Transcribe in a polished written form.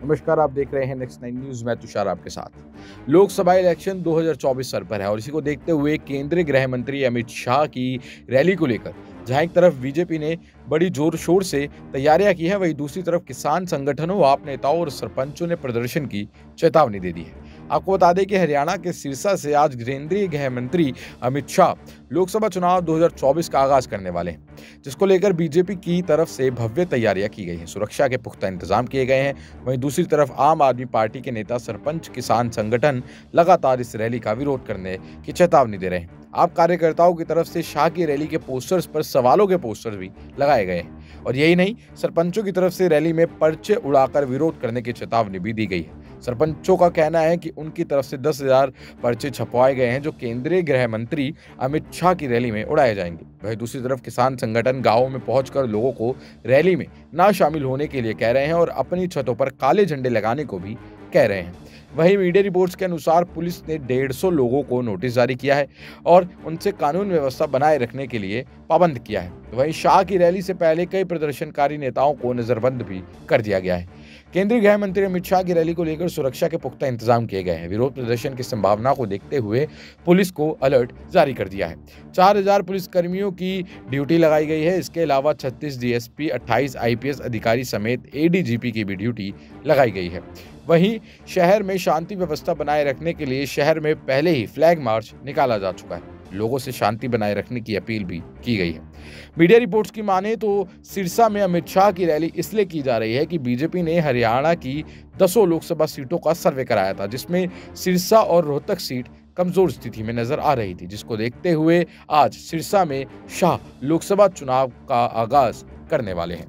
नमस्कार, आप देख रहे हैं नेक्स्ट 9 न्यूज़। मैं तुषार आपके साथ। लोकसभा इलेक्शन 2024 सर पर है और इसी को देखते हुए केंद्रीय गृह मंत्री अमित शाह की रैली को लेकर जहां एक तरफ बीजेपी ने बड़ी जोर शोर से तैयारियां की है, वहीं दूसरी तरफ किसान संगठनों, आप नेताओं और सरपंचों ने प्रदर्शन की चेतावनी दे दी है। आपको बता दें कि हरियाणा के सिरसा से आज केंद्रीय गृह मंत्री अमित शाह लोकसभा चुनाव 2024 का आगाज करने वाले हैं, जिसको लेकर बीजेपी की तरफ से भव्य तैयारियां की गई हैं। सुरक्षा के पुख्ता इंतजाम किए गए हैं। वहीं दूसरी तरफ आम आदमी पार्टी के नेता, सरपंच, किसान संगठन लगातार इस रैली का विरोध करने की चेतावनी दे रहे हैं। आप कार्यकर्ताओं की तरफ से शाह की रैली के पोस्टर्स पर सवालों के पोस्टर भी लगाए गए हैं और यही नहीं, सरपंचों की तरफ से रैली में पर्चे उड़ाकर विरोध करने की चेतावनी भी दी गई है। सरपंचों का कहना है कि उनकी तरफ से 10,000 पर्चे छपवाए गए हैं जो केंद्रीय गृह मंत्री अमित शाह की रैली में उड़ाए जाएंगे। वहीं दूसरी तरफ किसान संगठन गांवों में पहुंचकर लोगों को रैली में ना शामिल होने के लिए कह रहे हैं और अपनी छतों पर काले झंडे लगाने को भी कह रहे हैं। वहीं मीडिया रिपोर्ट्स के अनुसार पुलिस ने 150 लोगों को नोटिस जारी किया है और उनसे कानून व्यवस्था बनाए रखने के लिए पाबंद किया है। वहीं शाह की रैली से पहले कई प्रदर्शनकारी नेताओं को नजरबंद भी कर दिया गया है। केंद्रीय गृह मंत्री अमित शाह की रैली को लेकर सुरक्षा के पुख्ता इंतजाम किए गए हैं। विरोध प्रदर्शन की संभावना को देखते हुए पुलिस को अलर्ट जारी कर दिया है। 4,000 पुलिसकर्मियों की ड्यूटी लगाई गई है। इसके अलावा 36 डीएसपी, 28 आईपीएस अधिकारी समेत एडीजीपी की भी ड्यूटी लगाई गई है। वहीं शहर में शांति व्यवस्था बनाए रखने के लिए शहर में पहले ही फ्लैग मार्च निकाला जा चुका है। लोगों से शांति बनाए रखने की अपील भी की गई है। मीडिया रिपोर्ट्स की माने तो सिरसा में अमित शाह की रैली इसलिए की जा रही है कि बीजेपी ने हरियाणा की 10 लोकसभा सीटों का सर्वे कराया था, जिसमें सिरसा और रोहतक सीट कमजोर स्थिति में नजर आ रही थी, जिसको देखते हुए आज सिरसा में शाह लोकसभा चुनाव का आगाज करने वाले हैं।